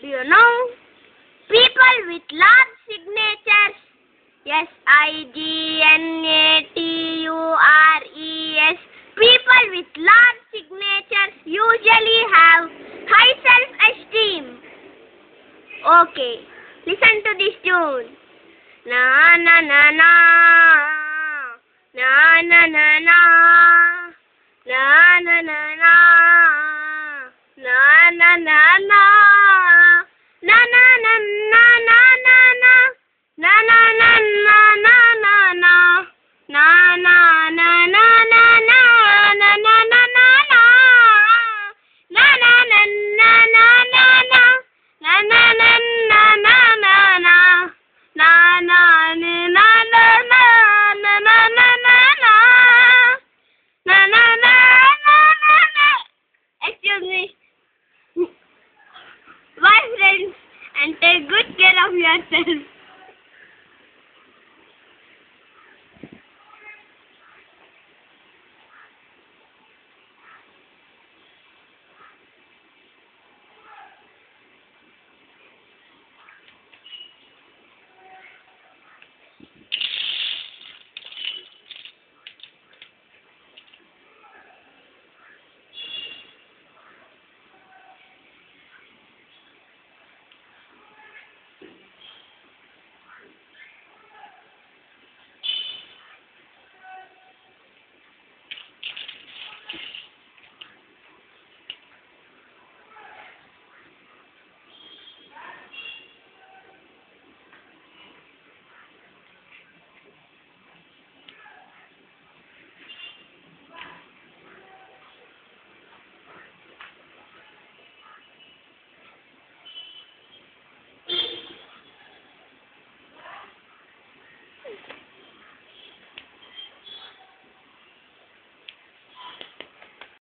Do you know? People with large signatures. SIGNATURES. People with large signatures usually have high self-esteem. Okay, listen to this tune. Na na na na, na na na na, na na na na, na na na na, na na na na na na na, na na na na na na na, na na na na na na, na na na na na, na na na na na na na, na na na na na na na, na na na na na na, na na na na na, na na na na na. Excuse me. Bye friends, and take good care of yourself.